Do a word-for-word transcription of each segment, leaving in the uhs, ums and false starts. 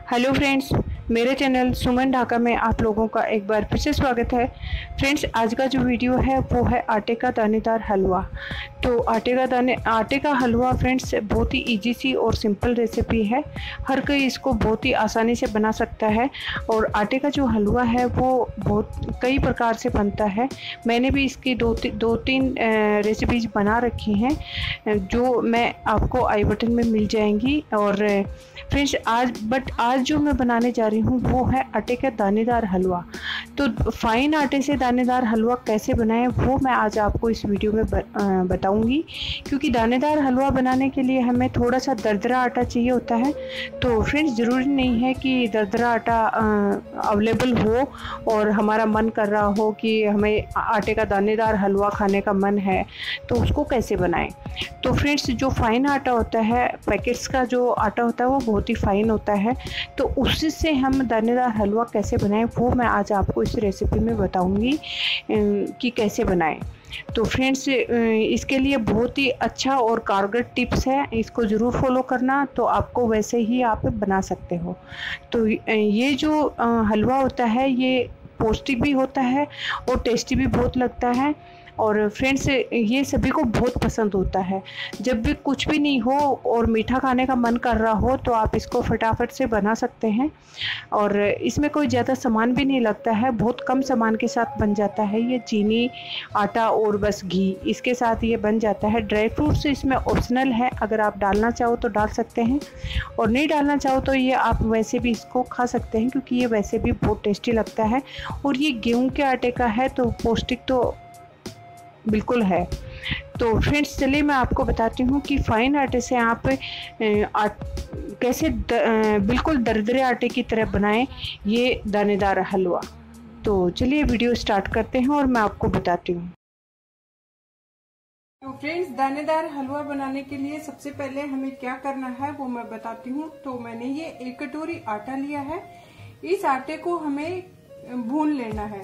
Hello friends, मेरे channel Suman Dhaka में आप लोगों का एक बार फिर से स्वागत है। फ्रेंड्स, आज का जो वीडियो है वो है आटे का दानेदार हलवा। तो आटे का दाने आटे का हलवा फ्रेंड्स बहुत ही इजी सी और सिंपल रेसिपी है। हर कोई इसको बहुत ही आसानी से बना सकता है। और आटे का जो हलवा है वो बहुत कई प्रकार से बनता है। मैंने भी इसकी दो ती, दो तीन रेसिपीज बना रखी हैं जो मैं आपको आई बटन में मिल जाएंगी। और फ्रेंड्स आज बट आज जो मैं बनाने जा रही हूँ वो है आटे का दानेदार हलवा। तो फाइन आटे से दानेदार हलवा कैसे बनाएं वो मैं आज आपको इस वीडियो में बताऊंगी। क्योंकि दानेदार हलवा बनाने के लिए हमें थोड़ा सा दरदरा आटा चाहिए होता है। तो फ्रेंड्स, ज़रूरी नहीं है कि दरदरा आटा अवेलेबल हो और हमारा मन कर रहा हो कि हमें आटे का दानेदार हलवा खाने का मन है, तो उसको कैसे बनाएं। तो फ्रेंड्स, जो फाइन आटा होता है, पैकेट्स का जो आटा होता है वो बहुत ही फाइन होता है। तो उसी से हम दानेदार हलवा कैसे बनाएं वो मैं आज आपको इस रेसिपी में बताऊंगी कि कैसे बनाएं। तो फ्रेंड्स, इसके लिए बहुत ही अच्छा और कारगर टिप्स है, इसको ज़रूर फॉलो करना, तो आपको वैसे ही आप बना सकते हो। तो ये जो हलवा होता है ये पौष्टिक भी होता है और टेस्टी भी बहुत लगता है। और फ्रेंड्स, ये सभी को बहुत पसंद होता है। जब भी कुछ भी नहीं हो और मीठा खाने का मन कर रहा हो तो आप इसको फटाफट से बना सकते हैं। और इसमें कोई ज़्यादा सामान भी नहीं लगता है, बहुत कम सामान के साथ बन जाता है। ये चीनी, आटा और बस घी, इसके साथ ये बन जाता है। ड्राई फ्रूट्स इसमें ऑप्शनल है, अगर आप डालना चाहो तो डाल सकते हैं और नहीं डालना चाहो तो ये आप वैसे भी इसको खा सकते हैं, क्योंकि ये वैसे भी बहुत टेस्टी लगता है। और ये गेहूँ के आटे का है तो पौष्टिक तो बिल्कुल है। तो फ्रेंड्स, चलिए मैं आपको बताती हूँ कि फाइन आटे से आप आट, कैसे द, बिल्कुल दरदरे आटे की तरह बनाएं ये दानेदार हलवा। तो चलिए वीडियो स्टार्ट करते हैं और मैं आपको बताती हूँ। तो फ्रेंड्स, दानेदार हलवा बनाने के लिए सबसे पहले हमें क्या करना है वो मैं बताती हूँ। तो मैंने ये एक कटोरी आटा लिया है। इस आटे को हमें भून लेना है।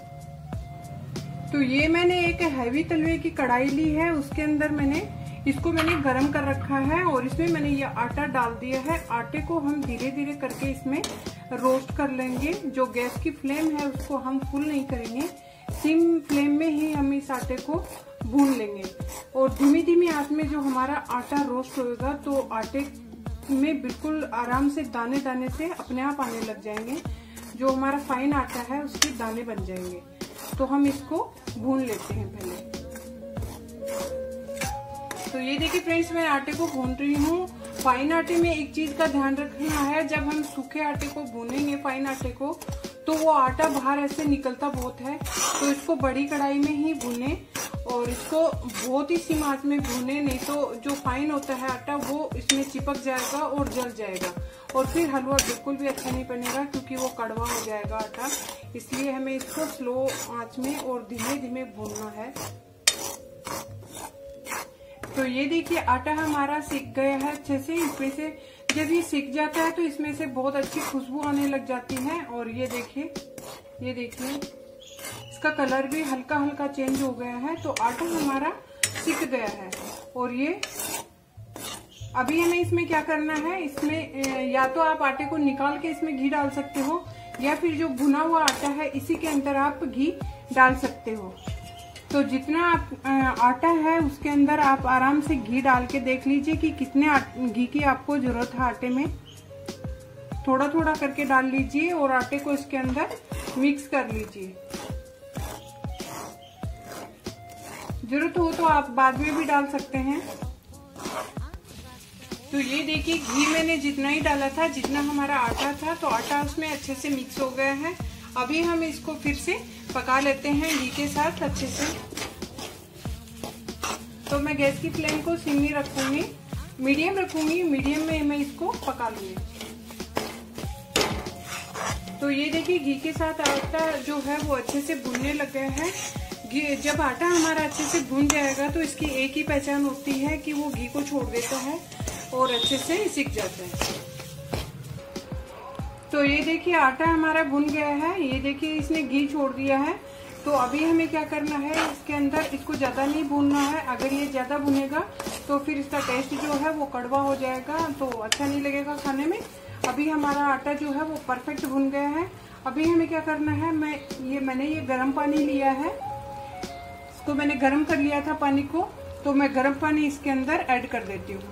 तो ये मैंने एक हैवी तलवे की कढ़ाई ली है, उसके अंदर मैंने इसको मैंने गरम कर रखा है और इसमें मैंने ये आटा डाल दिया है। आटे को हम धीरे धीरे करके इसमें रोस्ट कर लेंगे। जो गैस की फ्लेम है उसको हम फुल नहीं करेंगे, सिम फ्लेम में ही हम इस आटे को भून लेंगे। और धीमी धीमी आंच में जो हमारा आटा रोस्ट होगा तो आटे में बिल्कुल आराम से दाने दाने से अपने आप आने लग जाएंगे। जो हमारा फाइन आटा है उसके दाने बन जाएंगे। तो हम इसको भून लेते हैं पहले। तो ये देखिए फ्रेंड्स, मैं आटे को भून रही हूँ। फाइन आटे में एक चीज का ध्यान रखना है, जब हम सूखे आटे को भूनेंगे फाइन आटे को तो वो आटा बाहर ऐसे निकलता बहुत है। तो इसको बड़ी कढ़ाई में ही भूने और इसको बहुत ही सीम आंच में भूने, नहीं तो जो फाइन होता है आटा वो इसमें चिपक जाएगा और जल जाएगा और फिर हलवा बिल्कुल भी अच्छा नहीं बनेगा, क्योंकि वो कड़वा हो जाएगा आटा। इसलिए हमें इसको स्लो आंच में और धीमे धीमे भूनना है। तो ये देखिए आटा हमारा सिक गया है अच्छे से। इसमें से जब ये सिक जाता है तो इसमें से बहुत अच्छी खुशबू आने लग जाती है। और ये देखिए ये देखिए इसका कलर भी हल्का हल्का चेंज हो गया है। तो आटा हमारा सिक गया है। और ये अभी हमें इसमें क्या करना है, इसमें या तो आप आटे को निकाल के इसमें घी डाल सकते हो या फिर जो भुना हुआ आटा है इसी के अंदर आप घी डाल सकते हो। तो जितना आप आटा है उसके अंदर आप आराम से घी डाल के देख लीजिए कि कितने घी की आपको जरूरत है। आटे में थोड़ा थोड़ा करके डाल लीजिए और आटे को इसके अंदर मिक्स कर लीजिए। जरूरत हो तो आप बाद में भी डाल सकते हैं। तो ये देखिए घी मैंने जितना ही डाला था, जितना हमारा आटा था, तो आटा उसमें अच्छे से मिक्स हो गया है। अभी हम इसको फिर से पका लेते हैं घी के साथ अच्छे से। तो मैं गैस की फ्लेम को सिम ही रखूंगी, मीडियम रखूंगी। मीडियम में मैं इसको पका लूंगी। तो ये देखिए घी के साथ आटा जो है वो अच्छे से भुनने लग गया है। जब आटा हमारा अच्छे से भुन जाएगा तो इसकी एक ही पहचान होती है कि वो घी को छोड़ देता है और अच्छे से सिक जाता है। तो ये देखिए आटा हमारा भुन गया है। ये देखिए इसने घी छोड़ दिया है। तो अभी हमें क्या करना है, इसके अंदर इसको ज्यादा नहीं भूनना है। अगर ये ज्यादा भुनेगा तो फिर इसका टेस्ट जो है वो कड़वा हो जाएगा, तो अच्छा नहीं लगेगा खाने में। अभी हमारा आटा जो है वो परफेक्ट भुन गया है। अभी हमें क्या करना है, मैं ये मैंने ये गर्म पानी लिया है, इसको मैंने गर्म कर लिया था पानी को, तो मैं गर्म पानी इसके अंदर ऐड कर देती हूँ।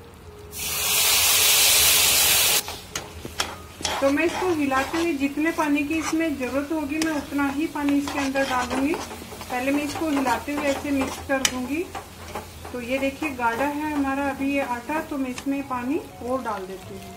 तो मैं इसको हिलाते हुए जितने पानी की इसमें जरूरत होगी मैं उतना ही पानी इसके अंदर डालूंगी। पहले मैं इसको हिलाते हुए ऐसे मिक्स कर दूंगी। तो ये देखिए गाढ़ा है हमारा अभी ये आटा, तो मैं इसमें पानी और डाल देती हूँ।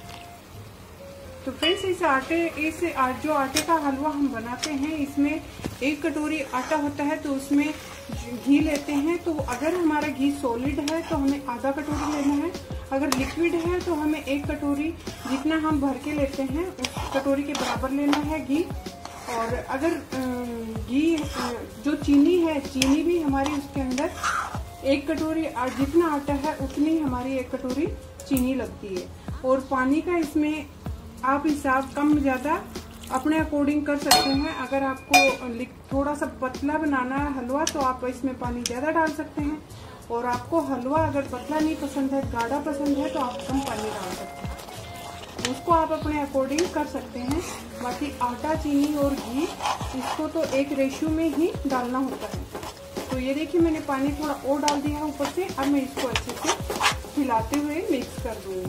तो फ्रेंड्स इस आटे इस जो आटे का हलवा हम बनाते हैं इसमें एक कटोरी आटा होता है, तो उसमें घी लेते हैं। तो अगर हमारा घी सॉलिड है तो हमें आधा कटोरी लेना है, अगर लिक्विड है तो हमें एक कटोरी जितना हम भर के लेते हैं उस कटोरी के बराबर लेना है घी। और अगर घी जो चीनी है, चीनी भी हमारी उसके अंदर एक कटोरी जितना आटा है उतनी हमारी एक कटोरी चीनी लगती है। और पानी का इसमें आप हिसाब कम ज़्यादा अपने अकॉर्डिंग कर सकते हैं। अगर आपको थोड़ा सा पतला बनाना है हलवा तो आप इसमें पानी ज़्यादा डाल सकते हैं, और आपको हलवा अगर पतला नहीं पसंद है, गाढ़ा पसंद है, तो आप कम पानी डाल सकते हैं। उसको आप अपने अकॉर्डिंग कर सकते हैं। बाकी आटा, चीनी और घी इसको तो एक रेशियो में ही डालना होता है। तो ये देखिए मैंने पानी थोड़ा और डाल दिया है ऊपर से। अब मैं इसको अच्छे से हिलाते हुए मिक्स कर दूँगी।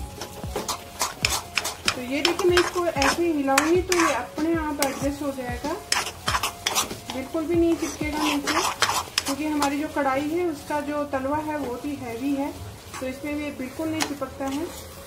तो ये देखिए मैं इसको ऐसे ही हिलाऊंगी तो ये अपने आप एडजस्ट हो जाएगा, बिल्कुल भी नहीं चिपकेगा नीचे, क्योंकि हमारी जो कढ़ाई है उसका जो तलवा है बहुत ही हैवी है, तो इसमें ये बिल्कुल नहीं चिपकता है।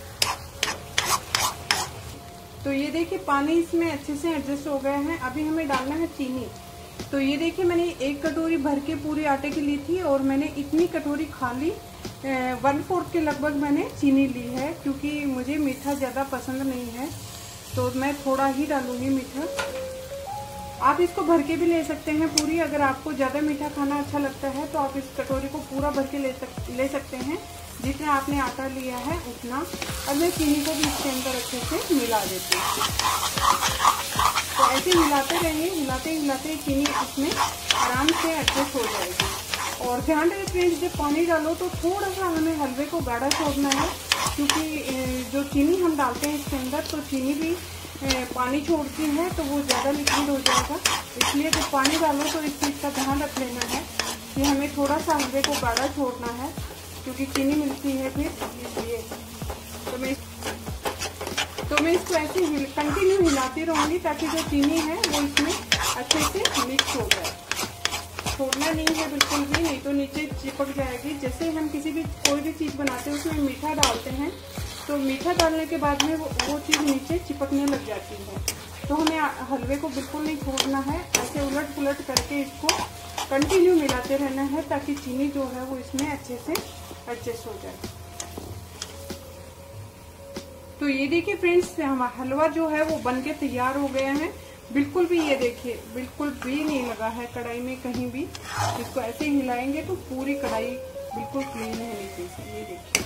तो ये देखिए पानी इसमें अच्छे से एडजस्ट हो गया है। अभी हमें डालना है चीनी। तो ये देखिए मैंने एक कटोरी भर के पूरे आटे की ली थी, और मैंने इतनी कटोरी खाली वन फोर्थ के लगभग मैंने चीनी ली है, क्योंकि मुझे मीठा ज़्यादा पसंद नहीं है, तो मैं थोड़ा ही डालूंगी मीठा। आप इसको भर के भी ले सकते हैं पूरी, अगर आपको ज़्यादा मीठा खाना अच्छा लगता है तो आप इस कटोरी को पूरा भर के ले सक ले सकते हैं, जितना आपने आटा लिया है उतना। अब मैं चीनी को भी इसके अंदर अच्छे से मिला देती हूँ। तो ऐसे हिलाते रहेंगे, हिलाते हिलाते चीनी इसमें आराम से एडजस्ट हो जाएगी। और ध्यान रखें फ्रेंड्स, जब पानी डालो तो थोड़ा सा हमें हलवे को गाढ़ा छोड़ना है, क्योंकि जो चीनी हम डालते हैं इसके अंदर तो चीनी भी पानी छोड़ती है, तो वो ज़्यादा लिक्विड हो जाएगा। इसलिए जब पानी डालो तो इस चीज़ का ध्यान रख लेना है कि हमें थोड़ा सा हलवे को गाढ़ा छोड़ना है, क्योंकि चीनी मिलती है फिर, इसलिए। तो मैं तो मैं इसको ऐसे हिल, कंटिन्यू हिलाती रहूँगी ताकि जो चीनी है वो इसमें अच्छे से मिक्स हो जाए। छोड़ना नहीं है बिल्कुल भी, नहीं तो नीचे चिपक जाएगी। जैसे हम किसी भी कोई भी चीज़ बनाते हैं उसमें मीठा डालते हैं, तो मीठा डालने के बाद में वो, वो चीज़ नीचे चिपकने लग जाती है। तो हमें हलवे को बिल्कुल नहीं छोड़ना है, ऐसे उलट पुलट करके इसको कंटिन्यू मिलाते रहना है, ताकि चीनी जो है वो इसमें अच्छे से एडजस्ट हो जाए। तो ये देखिए फ्रेंड्स, हमारा हलवा जो है वो बनके तैयार हो गया है। बिल्कुल भी ये देखिए बिल्कुल भी नहीं लगा है कढ़ाई में कहीं भी। इसको ऐसे ही हिलाएंगे तो पूरी कढ़ाई बिल्कुल क्लीन है नीचे से, ये देखिए।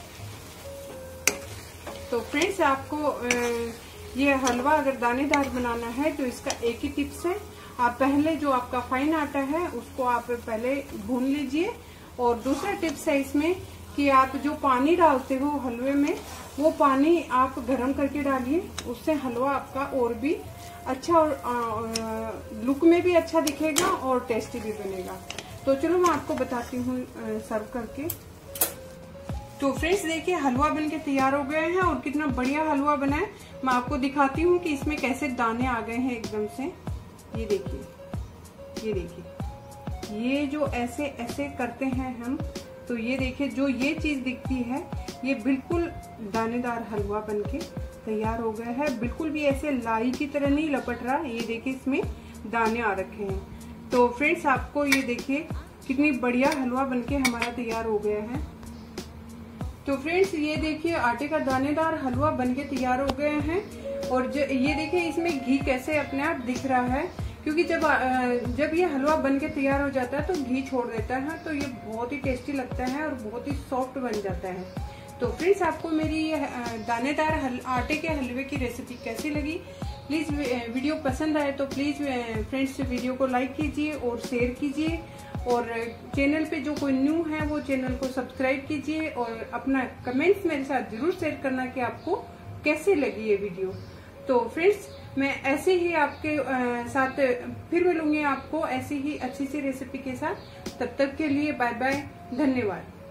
तो फ्रेंड्स आपको ये हलवा अगर दानेदार बनाना है तो इसका एक ही टिप्स है, आप पहले जो आपका फाइन आटा है उसको आप पहले भून लीजिए। और दूसरा टिप्स है इसमें कि आप जो पानी डालते हो हलवे में वो पानी आप गर्म करके डालिए, उससे हलवा आपका और भी अच्छा और लुक में भी अच्छा दिखेगा और टेस्टी भी बनेगा। तो चलो मैं आपको बताती हूँ सर्व करके। तो फ्रेंड्स देखिए हलवा बनके तैयार हो गए हैं, और कितना बढ़िया हलवा बना है। मैं आपको दिखाती हूँ कि इसमें कैसे दाने आ गए हैं एकदम से। ये देखिए, ये देखिए, ये जो ऐसे ऐसे करते हैं हम, तो ये देखिए जो ये चीज दिखती है ये बिल्कुल दानेदार हलवा बनके तैयार हो गया है। बिल्कुल भी ऐसे लाई की तरह नहीं लपट रहा, ये देखिए इसमें दाने आ रखे हैं। तो फ्रेंड्स आपको ये देखिए कितनी बढ़िया हलवा बनके हमारा तैयार हो गया है। तो फ्रेंड्स ये देखिए आटे का दानेदार हलवा बनके तैयार हो गए हैं। और ये देखिए इसमें घी कैसे अपने आप दिख रहा है, क्योंकि जब जब ये हलवा बनके तैयार हो जाता है तो घी छोड़ देता है, तो ये बहुत ही टेस्टी लगता है और बहुत ही सॉफ्ट बन जाता है। तो फ्रेंड्स आपको मेरी ये दानेदार आटे के हलवे की रेसिपी कैसी लगी, प्लीज़ वीडियो पसंद आए तो प्लीज़ फ्रेंड्स वीडियो को लाइक कीजिए और शेयर कीजिए। और चैनल पे जो कोई न्यू है वो चैनल को सब्सक्राइब कीजिए, और अपना कमेंट्स मेरे साथ जरूर शेयर करना कि आपको कैसी लगी ये वीडियो। तो फ्रेंड्स मैं ऐसे ही आपके साथ फिर मिलूंगी आपको ऐसी ही अच्छी सी रेसिपी के साथ। तब तक के लिए बाय बाय, धन्यवाद।